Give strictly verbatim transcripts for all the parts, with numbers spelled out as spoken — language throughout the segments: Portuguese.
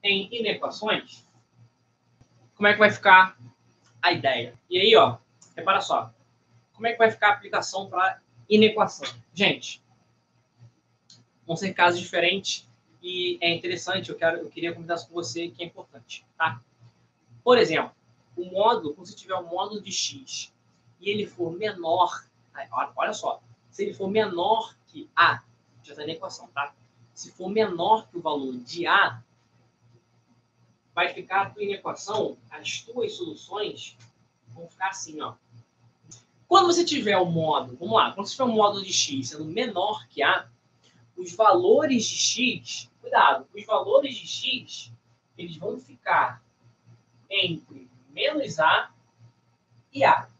em inequações, como é que vai ficar a ideia? E aí, ó, repara só. Como é que vai ficar a aplicação para inequação? Gente, vão ser casos diferentes e é interessante, eu, quero, eu queria comentar com você que é importante, tá? Por exemplo, o módulo, quando você tiver um módulo de x e ele for menor, olha só, se ele for menor que a, já está na equação, tá? Se for menor que o valor de a, vai ficar a tua inequação, as tuas soluções vão ficar assim, ó. Quando você tiver o módulo, vamos lá, quando você tiver um módulo de x sendo menor que a, os valores de x, cuidado, os valores de x, eles vão ficar entre menos a e a.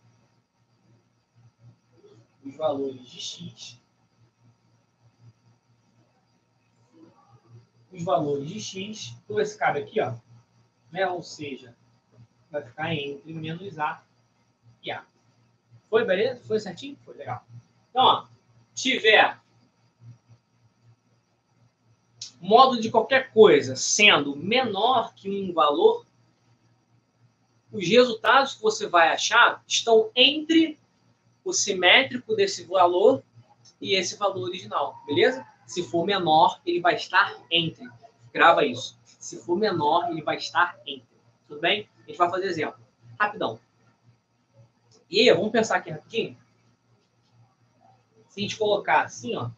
Os valores de x, os valores de x, então esse cara aqui, ó, né, ou seja, vai ficar entre menos a e a. Foi, beleza? Foi certinho? Foi legal. Então, ó, tiver módulo de qualquer coisa sendo menor que um valor, os resultados que você vai achar estão entre o simétrico desse valor e esse valor original, beleza? Se for menor, ele vai estar entre. Grava isso. Se for menor, ele vai estar entre. Tudo bem? A gente vai fazer exemplo. Rapidão. E aí, vamos pensar aqui rapidinho. Se a gente colocar assim, ó.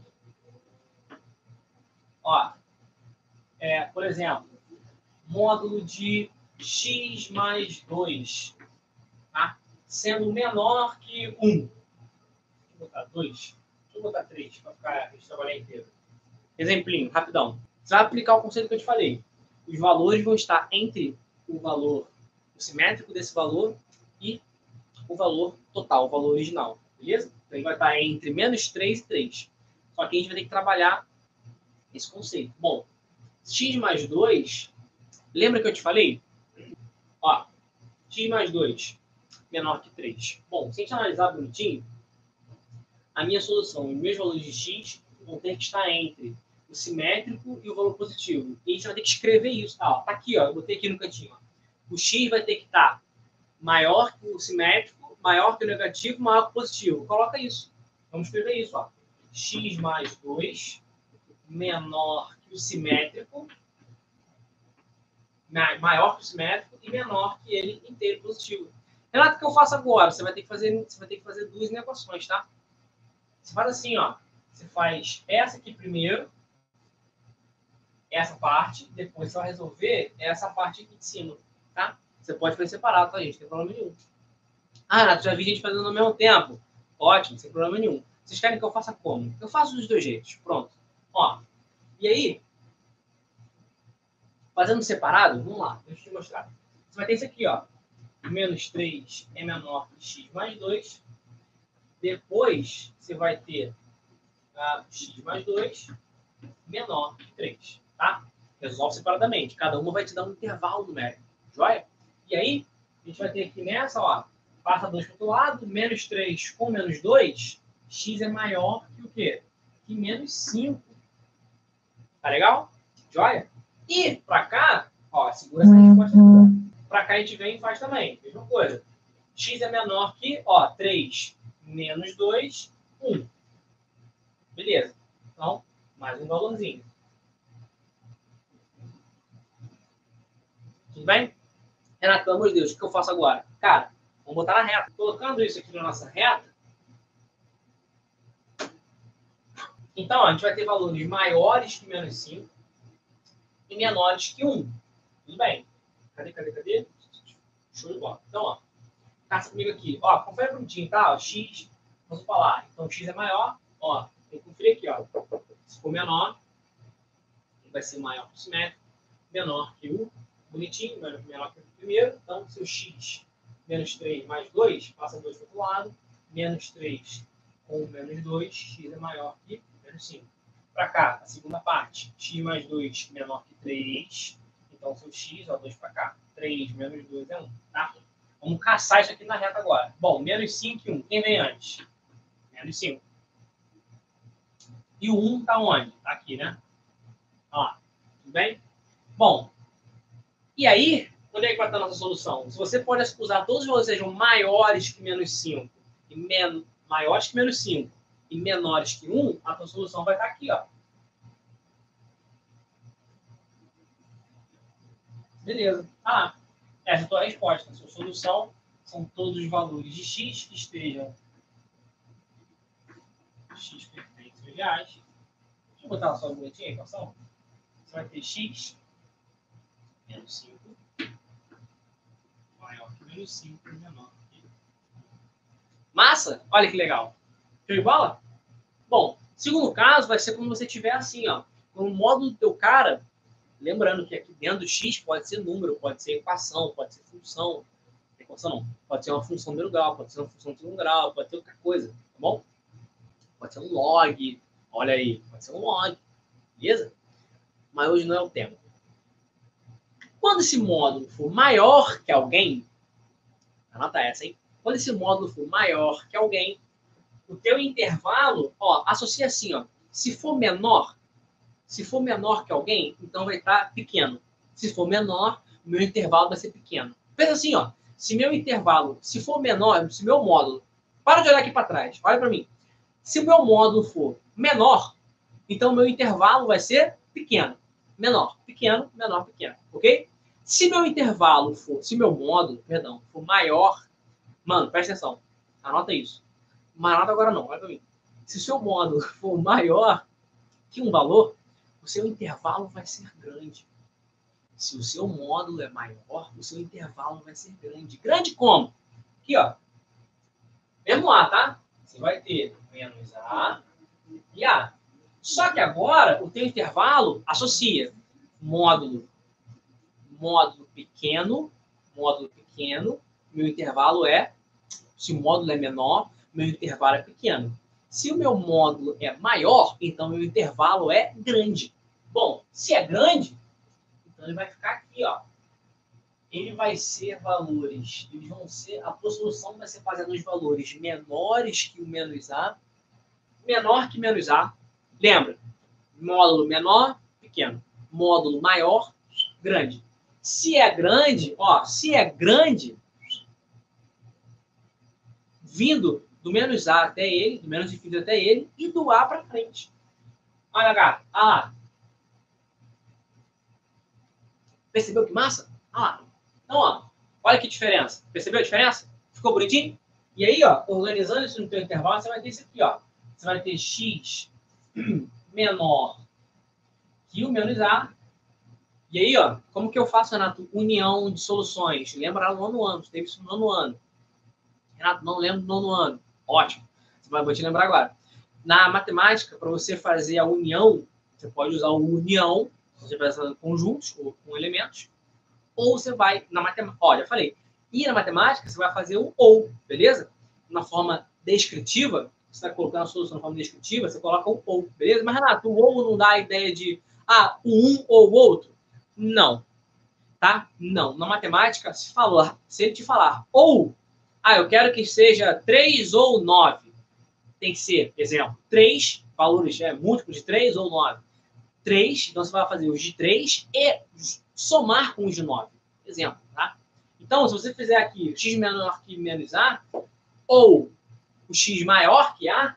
Ó. É, por exemplo, módulo de x mais dois, tá? Sendo menor que um. Deixa eu botar dois. Deixa eu botar três para ficar a gente trabalhar inteiro. Exemplinho, rapidão. Você vai aplicar o conceito que eu te falei. Os valores vão estar entre o valor o simétrico desse valor e o valor total, o valor original. Beleza? Então ele vai estar entre menos três e três. Só que a gente vai ter que trabalhar esse conceito. Bom, x mais dois, lembra que eu te falei? Ó, x mais dois menor que três. Bom, se a gente analisar bonitinho, a minha solução, os meus valores de x vão ter que estar entre o simétrico e o valor positivo. E a gente vai ter que escrever isso. Tá, ó, tá aqui, ó, eu botei aqui no cantinho. Ó. O x vai ter que estar maior que o simétrico, maior que o negativo, maior que o positivo. Coloca isso. Vamos escrever isso. Ó. X mais dois menor que o simétrico, maior que o simétrico e menor que ele inteiro positivo. Renato, o que eu faço agora? Você vai ter que fazer, você vai ter que fazer duas equações, tá? Você faz assim, ó. Você faz essa aqui primeiro, essa parte, depois você vai resolver essa parte aqui de cima, tá? Você pode fazer separado, tá, gente? Não tem problema nenhum. Ah, Renato, já vi gente fazendo ao mesmo tempo. Ótimo, sem problema nenhum. Vocês querem que eu faça como? Eu faço dos dois jeitos. Pronto. Ó. E aí, fazendo separado, vamos lá, deixa eu te mostrar. Você vai ter isso aqui, ó. Menos três é menor que x mais dois. Depois, você vai ter uh, x mais dois menor que três, tá? Resolve separadamente. Cada uma vai te dar um intervalo numérico. Joia? E aí, a gente vai ter aqui nessa, ó, passa dois para o outro lado, menos três com menos dois, x é maior que o quê? Que menos cinco. Tá legal? Joia? E para cá, ó, segura essa resposta aqui. Para cá a gente vem e faz também. Mesma coisa. X é menor que, ó, três menos dois, um. Beleza. Então, mais um valorzinho. Tudo bem? Renato, pelo amor de Deus, o que eu faço agora? Cara, vamos botar na reta. Colocando isso aqui na nossa reta, então, ó, a gente vai ter valores maiores que menos cinco e menores que um. Tudo bem? Cadê, cadê, cadê? Show de bola. Então, ó, caça comigo aqui. Ó, confere bonitinho, tá? Ó, x, vamos falar. Então, x é maior. Ó, tem que conferir aqui, ó. Se for menor, ele vai ser maior que o simétrico, menor que o bonitinho, menor que o primeiro. Então, seu x menos três mais dois, passa dois para o outro lado. Menos três com menos dois, x é maior que menos cinco. Para cá, a segunda parte, x mais dois menor que três. Então, seu x, ó, dois para cá. três menos dois é um, tá? Vamos caçar isso aqui na reta agora. Bom, menos cinco e um. Quem vem antes? Menos cinco. E o um está onde? Está aqui, né? Ó, tudo bem? Bom, E aí, onde é que vai estar a nossa solução? Se você pode usar todos os valores que sejam maiores que menos cinco, e men maiores que menos cinco e menores que um, a tua solução vai estar aqui, ó. Beleza. Ah, essa é a tua resposta. A sua solução são todos os valores de x que estejam x perfeitos reais. Deixa eu botar só a boletinha, a equação. Você vai ter x menos cinco maior que menos cinco e menor que... Massa? Olha que legal. Show de bola? Bom, segundo caso vai ser quando você tiver assim, ó. No módulo do teu cara, lembrando que aqui dentro do x pode ser número, pode ser equação, pode ser função. Equação não. Pode ser uma função de primeiro grau, pode ser uma função de segundo grau, pode ser outra coisa, tá bom? Pode ser um log, olha aí, pode ser um log, beleza? Mas hoje não é o tema. Quando esse módulo for maior que alguém, anota essa, hein? Quando esse módulo for maior que alguém, o teu intervalo, ó, associa assim, ó. Se for menor, se for menor que alguém, então vai estar pequeno. Se for menor, o meu intervalo vai ser pequeno. Pensa assim, ó. Se meu intervalo, se for menor, se meu módulo, para de olhar aqui para trás, olha para mim. Se o meu módulo for menor, então o meu intervalo vai ser pequeno. Menor, pequeno, menor, pequeno, ok? Se meu intervalo for, se meu módulo, perdão, for maior, mano, presta atenção, anota isso. Mas anota agora não, olha para mim. Se o seu módulo for maior que um valor, o seu intervalo vai ser grande. Se o seu módulo é maior, o seu intervalo vai ser grande. Grande como? Aqui, ó. Mesmo A, tá? Você vai ter menos A e A. Só que agora, o teu intervalo associa módulo, módulo pequeno, módulo pequeno, meu intervalo é, se o módulo é menor, meu intervalo é pequeno. Se o meu módulo é maior, então meu intervalo é grande. Bom, se é grande, então ele vai ficar aqui, ó. Ele vai ser valores, eles vão ser, a tua solução vai ser baseada nos valores menores que o menos A, menor que menos A. Lembra? Módulo menor, pequeno. Módulo maior, grande. Se é grande, ó, se é grande, vindo do menos A até ele, do menos infinito até ele, e do A para frente. Olha cá, olha lá. Percebeu que massa? Olha lá. Então, ó, olha que diferença. Percebeu a diferença? Ficou bonitinho? E aí, ó, organizando isso no teu intervalo, você vai ter isso aqui, ó. Você vai ter x menor que o menos A. E aí, ó, como que eu faço, Renato? União de soluções. Lembra lá no nono ano, você teve isso no nono ano. Renato, não lembro do nono ano. Ótimo. Vou te lembrar agora. Na matemática, para você fazer a união, você pode usar o união, você vai fazer conjuntos ou com elementos, ou você vai na matemática. Olha, eu falei. E na matemática, você vai fazer o ou, beleza? Na forma descritiva, você vai colocar a solução na forma descritiva, você coloca o ou, beleza? Mas, Renato, o ou não dá a ideia de, ah, o um ou o outro? Não. Tá? Não. Na matemática, se, falar, se ele te falar ou, ah, eu quero que seja três ou nove, tem que ser, exemplo, três valores, é, múltiplos de três ou nove. três, então você vai fazer os de três e somar com os de nove. Exemplo, tá? Então, se você fizer aqui x menor que menos A, ou o x maior que A,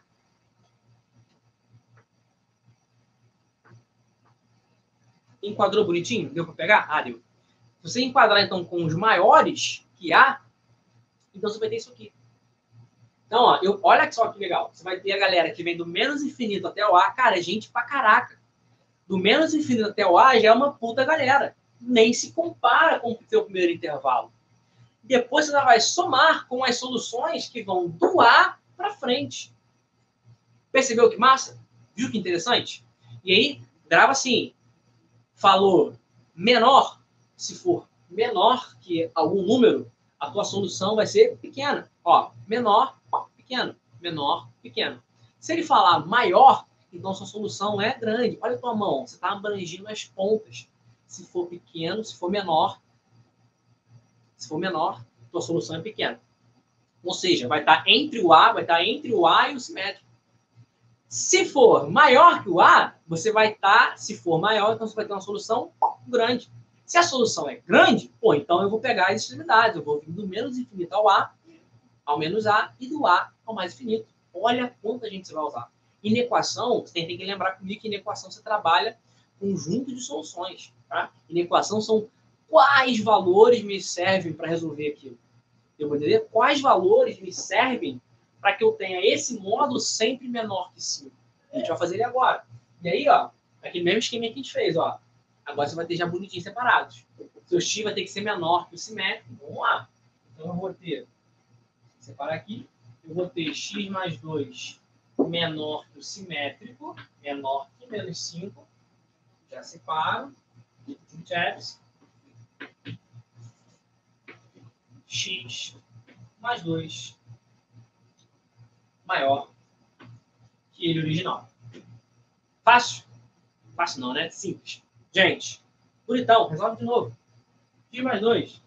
enquadrou bonitinho? Deu para pegar? Ah, deu. Se você enquadrar, então, com os maiores que A, então você vai ter isso aqui. Então, ó, eu, olha só que legal. Você vai ter a galera que vem do menos infinito até o A. Cara, é gente pra caraca. Do menos infinito até o A já é uma puta galera. Nem se compara com o seu primeiro intervalo. Depois você vai somar com as soluções que vão do A para frente. Percebeu que massa? Viu que interessante? E aí, grava assim. Falou menor, se for menor que algum número, a tua solução vai ser pequena. Ó, menor, pequeno. Menor, pequeno. Se ele falar maior, então sua solução é grande. Olha a tua mão, você está abrangindo as pontas. Se for pequeno, se for menor, se for menor, tua solução é pequena. Ou seja, vai estar entre o A, vai estar entre o A e o simétrico. Se for maior que o A, você vai estar, se for maior, então você vai ter uma solução grande. Se a solução é grande, pô, então eu vou pegar as extremidades. Eu vou vir do menos infinito ao A, ao menos A, e do A ao mais infinito. Olha quanta gente você vai usar. E na equação, você tem que lembrar comigo que na equação você trabalha conjunto de soluções. Tá? E na equação são quais valores me servem para resolver aquilo. Eu vou entender quais valores me servem para que eu tenha esse módulo sempre menor que cinco. A gente vai fazer ele agora. E aí, ó, aquele mesmo esquema que a gente fez, ó. Agora você vai ter já bonitinho separados. Seu x vai ter que ser menor que o simétrico. Vamos lá. Então eu vou ter, separar aqui, eu vou ter x mais dois menor que o simétrico, menor que menos cinco. Já separo. X mais dois maior que ele original. Fácil? Fácil não, né? Simples. Gente, bonitão, resolve de novo. X mais dois